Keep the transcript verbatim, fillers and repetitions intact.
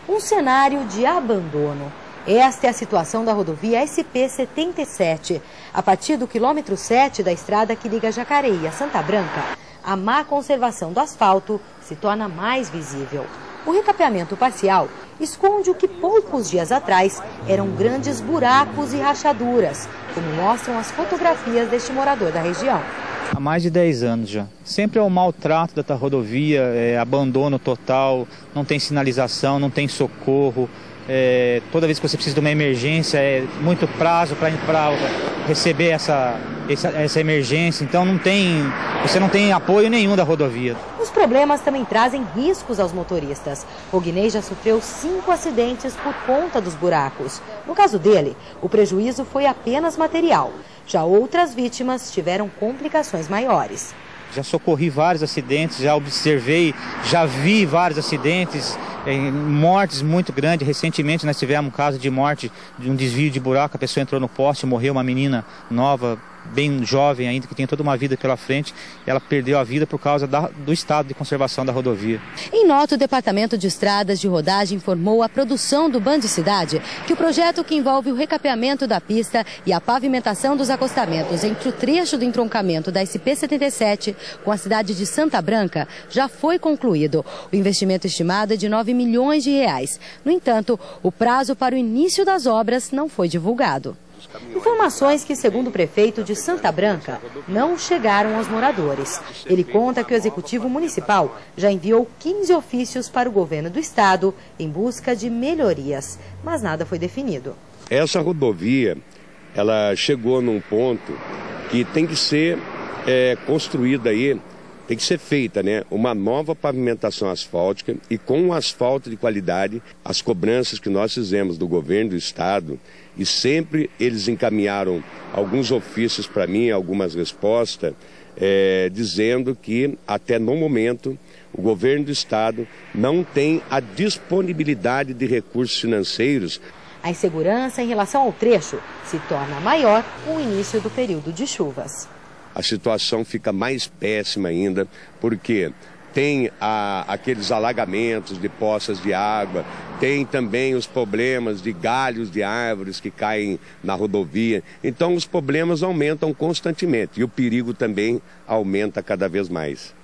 Um cenário de abandono. Esta é a situação da rodovia S P setenta e sete. A partir do quilômetro sete da estrada que liga Jacareí a Santa Branca, a má conservação do asfalto se torna mais visível. O recapeamento parcial esconde o que poucos dias atrás eram grandes buracos e rachaduras, como mostram as fotografias deste morador da região. Há mais de dez anos já. Sempre é o maltrato da rodovia, é, abandono total, não tem sinalização, não tem socorro. É, toda vez que você precisa de uma emergência, é muito prazo para receber essa, essa, essa emergência, então não tem, você não tem apoio nenhum da rodovia. Os problemas também trazem riscos aos motoristas. Rognei já sofreu cinco acidentes por conta dos buracos. No caso dele, o prejuízo foi apenas material. Já outras vítimas tiveram complicações maiores. Já socorri vários acidentes, já observei, já vi vários acidentes, mortes muito grandes. Recentemente nós tivemos um caso de morte de um desvio de buraco, a pessoa entrou no poste, morreu uma menina nova, bem jovem ainda, que tem toda uma vida pela frente. Ela perdeu a vida por causa da, do estado de conservação da rodovia. Em nota, o Departamento de Estradas de Rodagem informou à produção do Band Cidade que o projeto que envolve o recapeamento da pista e a pavimentação dos acostamentos entre o trecho do entroncamento da S P setenta e sete com a cidade de Santa Branca já foi concluído. O investimento estimado é de nove milhões de reais. No entanto, o prazo para o início das obras não foi divulgado. Informações que, segundo o prefeito de Santa Branca, não chegaram aos moradores. Ele conta que o Executivo Municipal já enviou quinze ofícios para o governo do estado em busca de melhorias, mas nada foi definido. Essa rodovia, ela chegou num ponto que tem que ser é, construída aí, tem que ser feita, né, uma nova pavimentação asfáltica e com um asfalto de qualidade. As cobranças que nós fizemos do governo do estado, e sempre eles encaminharam alguns ofícios para mim, algumas respostas, é, dizendo que até no momento o governo do estado não tem a disponibilidade de recursos financeiros. A insegurança em relação ao trecho se torna maior com o início do período de chuvas. A situação fica mais péssima ainda, porque tem a, aqueles alagamentos de poças de água, tem também os problemas de galhos de árvores que caem na rodovia. Então os problemas aumentam constantemente e o perigo também aumenta cada vez mais.